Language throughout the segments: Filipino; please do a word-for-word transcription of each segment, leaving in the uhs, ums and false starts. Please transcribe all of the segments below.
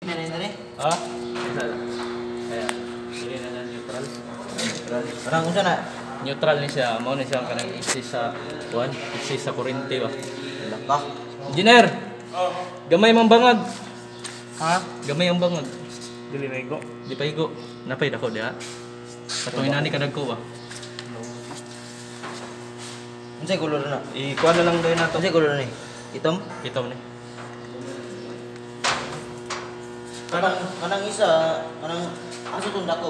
Nari-nari? Ah, isa lang. Ayan. Dili na lang neutral. Neutral. Parang kung saan na? Neutral ni siya. Mao ni siya kanang isi sa kuan, isi sa kuryente ba. Laka. Engineer. Oh. Gamay mang bangag. Ha? Gamay ang bangag. Dili na igo. Di pa igo. Napay dako diha. Katong inani kadagko ba. Unsay kulor na? I-kuan na lang dayon nato. Unsay kulor ni? Itom? Kita mo ni. Kanang kanang isa, kanang aso tong dako.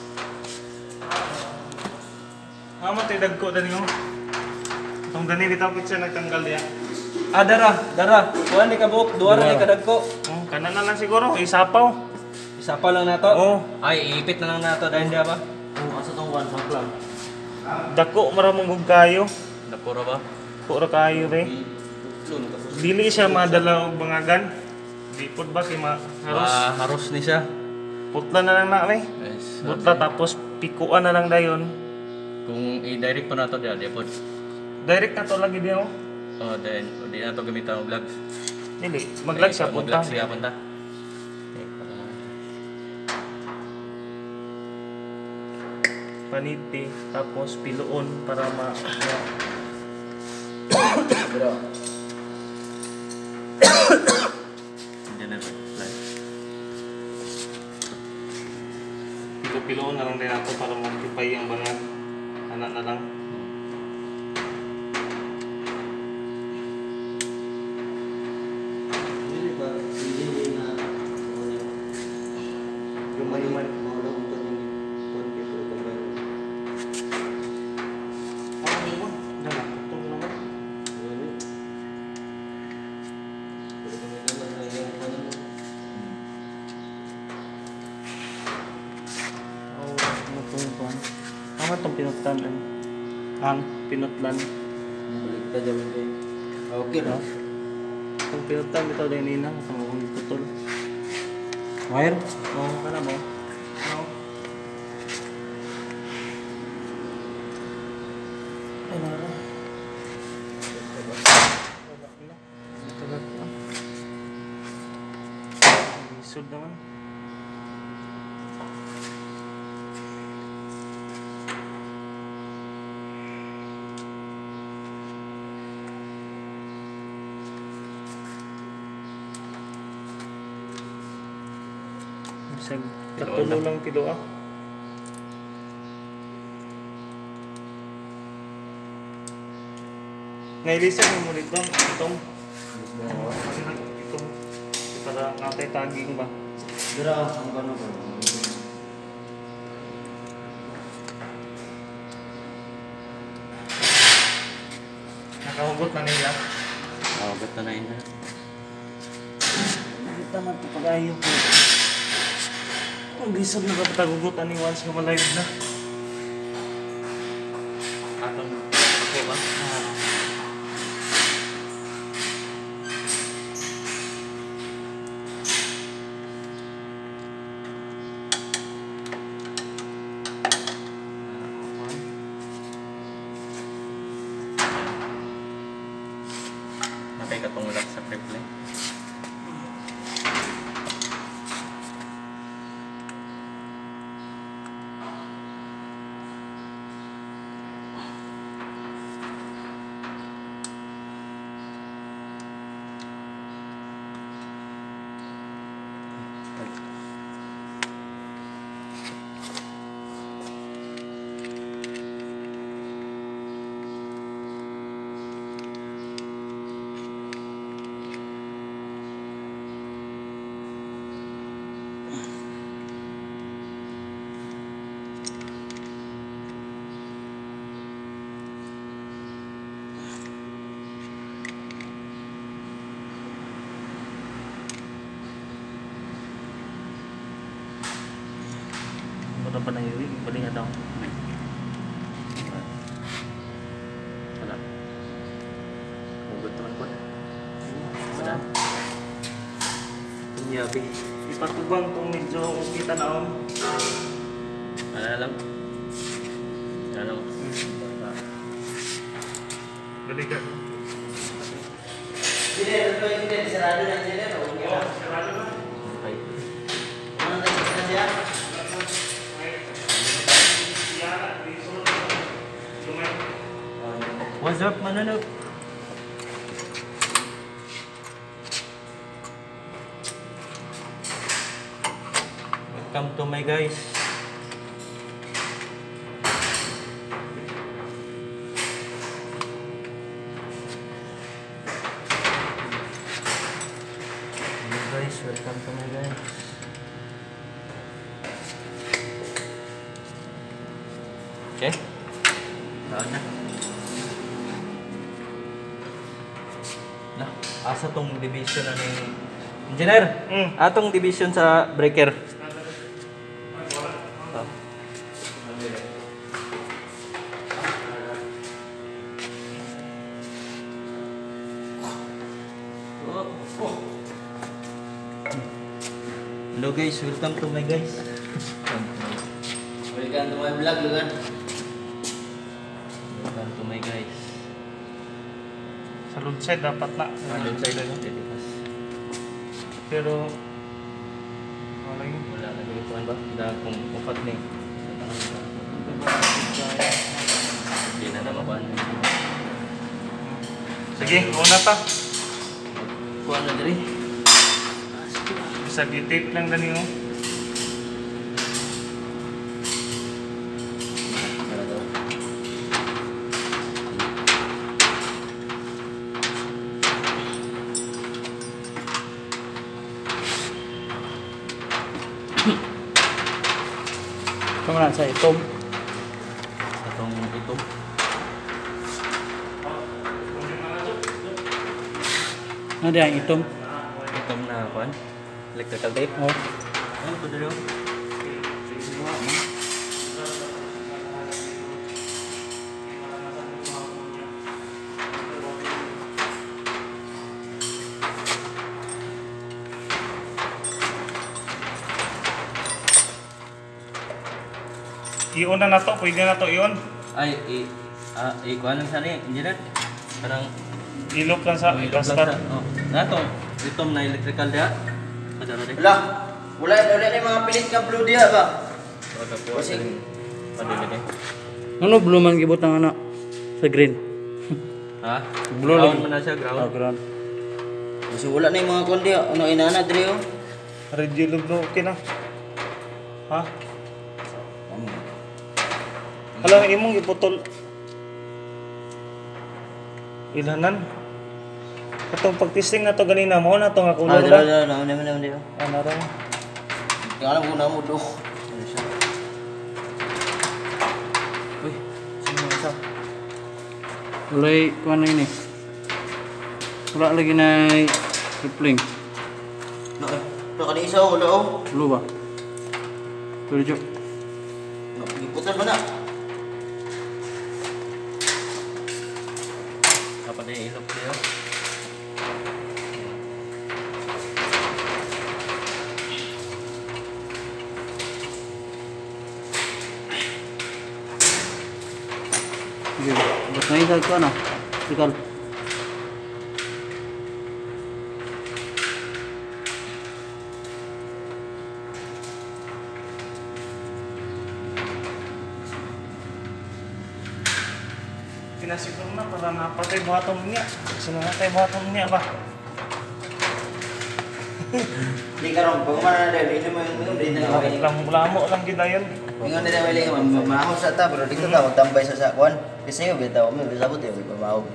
Hama tay dagko dani mo. Tong gani bitaw kitsa nagtanggal diya. Ah, dara, dara. Kuan ni kabuok, duwa ra ni kadagko. Oh, kana na lang siguro isapaw. Isa pa lang nato. Oh, Ay, iipit na lang nato dahil diha ba. Oh, aso tong one pack lang. dako maramong gug kayo. Napura ba? Puro kayo re. Dili siya madala og bangagan. Di pod ba kay ma haros. Ah, haros ni siya. Putla na lang na re. Yes. Putla tapos pikuan na lang dayon. Kung i-direct pa nato diha, di pod. Direct na to lagi diyo. Oh, then di na to gamitan og vlogs. Dili, maglag siya punta. Mag-vlog siya punta. Okay, Paniti tapos piluon para ma, ma Bro. hindi na vlog. pilo-piloon na lang din nato para mag-tipay ang bangan. Anak na lang. Dili ba? Dili na. Yuman-yuman. Mawala untuk yung konti ko tambay. Oh, yuman. Dala, tutong naman. Dili. Pero kung naman na yung ano mo. Oh, ano to yung kuhan? Tama itong pinutlan. eh. Ang pinutlan. Balik ta jaman kay. Okay no? Itong pinutlan ito din nina. Itong mga tutol. Wire? Oo, oh, kana mo. Oo. Ay, nara. Isod naman. Isang katulo lang kilo ah. Nailisan mo dito, itong itong para natay taging ba? Dira ang kano ba? Nakahugot na nila. Oh, gata na yun. Hindi naman ito pag-ayaw ko. Ang gisod na kapatagugot ani once nga malive na. Atong okay ba? Ah. Napay katong lock sa triple. Wala pa na yun, bali nga daw. Wala. Hugot naman po. Wala. Yabi. Ipatubang kung medyo kita na on. Wala na lang. Wala lang. Bali ka. Hindi, ito yung hindi. Sarado na hindi. Oh, sarado na. Okay. What's up, mananap? Welcome to my guys. Hello guys, welcome to my guys. Okay. Saan na? Na, asa tong division na ni Engineer? Mm. Atong division sa breaker. Oh. Oh. Hello guys, welcome to my guys. Welcome to my vlog, Lugan. Welcome to my guys. Sa road side dapat na. Ano sa ilo? Pero wala yun. Wala na dito ba? Dahil kung upat ni. Hindi na naman. Sige, una ta. Kuha na diri. Bisa di-tape lang gani mo. Kung na sa itom. Atong ito. Ano di ang itom? Itong na kuan. Electrical tape. Oh. Ano ito dito? I-on na na to, pwede na to i-on. Ay, i ah, i kuan lang sana eh, engineer. Parang I-loop lang sa may ilog lang start. sa- Oh. Nato, itong na electrical dia. Padara di. Wala. Wala, wala na yung mga pilit ka blue diya ba? Wala po. Kasi- Padala di. Ano blue man gibot ng anak sa green? Ha? Blue Ground lang. man na siya, ground. Oh, ground. Kasi wala na yung mga kundi. Ano inana, Dre, oh. Red yellow blue, okay na. Ha? Hala, imong iputol. Ilanan. Katong pag-testing na to ganina mo na to nga Ah, kulor dira, ba? dira, dira, dira, dira, dira. Ano ra? Yung alam ko na mo, do. Ano siya? Uy, sino yung isa? Walay kuan na ini. Wala lagi na tripling. No, eh. No, kanina isa, oh, wala, oh. Blue ba? Tuloy No, iputan ba na? Apa dia ilok dia? Sige. Bot na isa kuan ah. Tikal. Pinasiguro na para napatay buhaton niya. Kasi nakatay buhaton niya ba? Di ka ron, pag mana na dahil, hindi mo yung mga breed na yung Lamo-lamo lang gidayon. Ingon nila wala yung mamahon sa ta, pero dito ta, magtambay sa sakwan. Kasi yung bitaw, may bisabot yung may pamahog.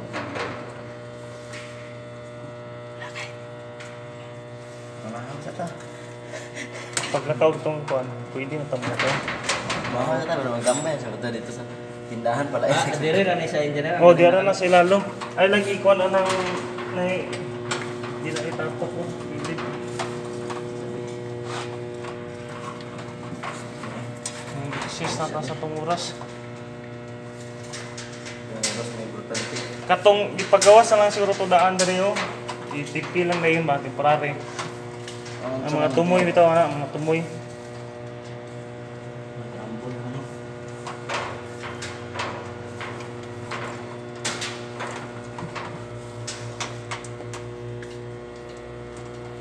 Mamahon sa ta. Pag natawag tong kuan, pwede na tamo to. Mamahon sa ta, pero magtambay sa kata dito sa tindahan pala. Ah, diri ra ni sa engineer. Oh, diara na sila lo. Ay lang ikuan anang na di na itapok ko. Pwede. Sis na ta sa tong oras. Tapos may brutality. Katong ipagawas na lang siguro to daan diri yo. Itipi lang na yun ba, temporary. Ang mga tumoy bitaw ana, mga tumoy. Rambol ano.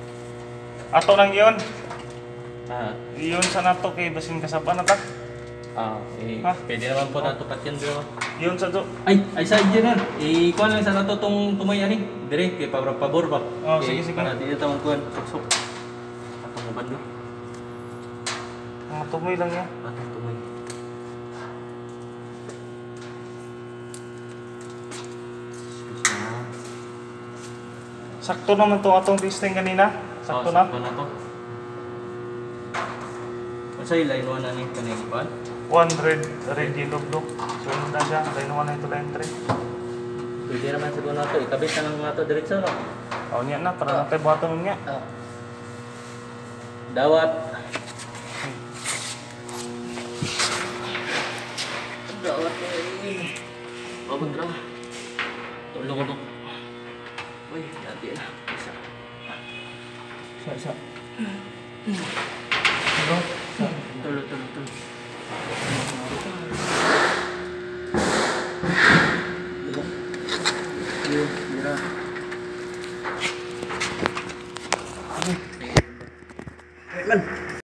Ato lang yun. Ah, Yun sa nato kay basin kasapa na ta. Ah, eh, Ha? pwede naman po natupat yan bro. Yun sa to. Ay, ay sa engineer. Eh, kuha lang sa nato tong tumay ani. Dire kay para pabor ba. Oh, sige, sige. Para di ta mong kuan suksok. Atong mo bando. Mga tumoy lang yan. Atong tumay. Sakto naman to atong testing kanina. Sakto Oh, na. Sakto na to. Unsa ilay no na ni kanang kuan? one red, red yellow blue. Sunod na siya. Line one, line two, line three. Pwede naman siguro na to. Ikabit na lang nato diretso no. Oh, niya na. Para natin buhaton niya. Ah. Dawat. Dawat eh. Babag ra. Tulong ko to. Uy, dati na. Isa. Isa, isa. Bro, tulo, tulo, tulo. Yun, mira. Wait man.